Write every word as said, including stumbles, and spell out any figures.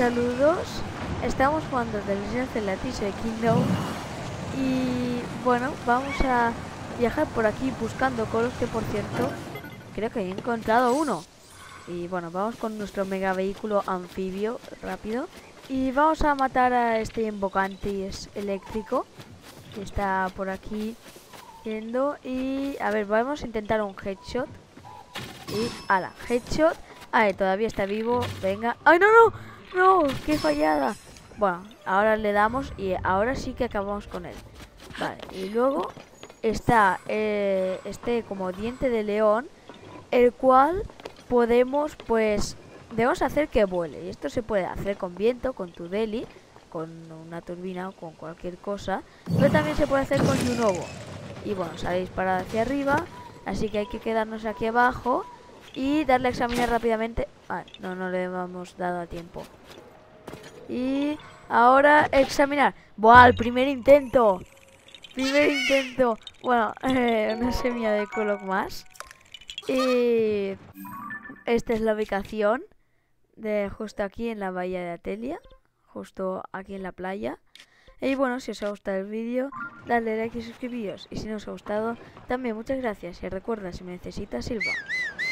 Saludos, estamos jugando The Legend of Zelda Tears of the Kingdom y bueno, vamos a viajar por aquí buscando colos que por cierto creo que he encontrado uno. Y bueno, vamos con nuestro mega vehículo anfibio rápido y vamos a matar a este invocante eléctrico que está por aquí yendo. Y a ver, vamos a intentar un headshot y ala, headshot. Ay, todavía está vivo, venga. ¡Ay, no, no! ¡No! ¡Qué fallada! Bueno, ahora le damos y ahora sí que acabamos con él. Vale, y luego está eh, este como diente de león, el cual podemos, pues, debemos hacer que vuele. Y esto se puede hacer con viento, con tu deli, con una turbina o con cualquier cosa. Pero también se puede hacer con Yunobo. Y bueno, sale disparado hacia arriba, así que hay que quedarnos aquí abajo y darle a examinar rápidamente. Vale, no, no le hemos dado a tiempo. Y ahora examinar. ¡Buah! El primer intento. Primer intento. Bueno, eh, una semilla de Kolok más. Y esta es la ubicación de justo aquí en la bahía de Atelia. Justo aquí en la playa. Y bueno, si os ha gustado el vídeo, dadle like y suscribíos. Y si no os ha gustado, también muchas gracias. Y recuerda, si me necesitas, silba.